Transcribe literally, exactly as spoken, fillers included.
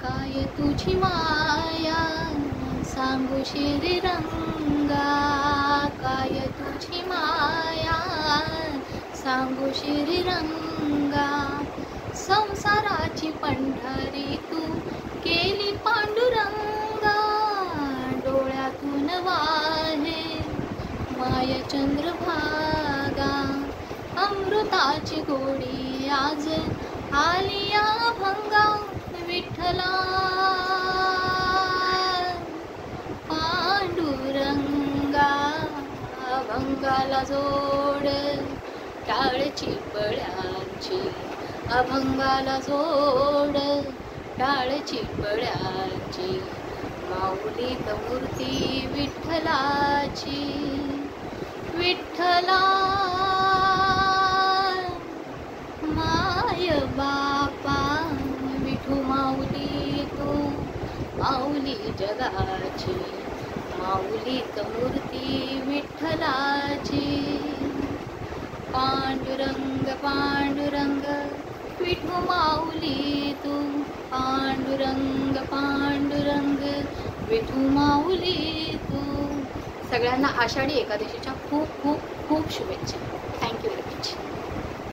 काय तुझी माया सांगू श्रीरंगा, काय तुझी माया सांगू श्रीरंगा. संसाराची पंढरी तू केली पांडुरंगा, डोळ्यातून वाहे माय चंद्रभागा. अमृताची गोडी आज आली या भंगा, विठ्ठला पांडुरंगा. अभंगाला जोड टाळची पळ्यांची, अभंगाला जोड टाळची पळ्यांची. माऊलीत मूर्ती विठ्ठलाची, विठ्ठला माय बापा. विठू माऊली तू माऊली जगाची, माऊलीत मूर्ती विठ्ठलाची. पांडुरंग पांडुरंग विठू माऊली तू, पांडुरंग पांडुरंग विठू माऊली तू. सगळ्यांना आषाढी एकादशीच्या खूप खूप खूप शुभेच्छा. Thank you very much.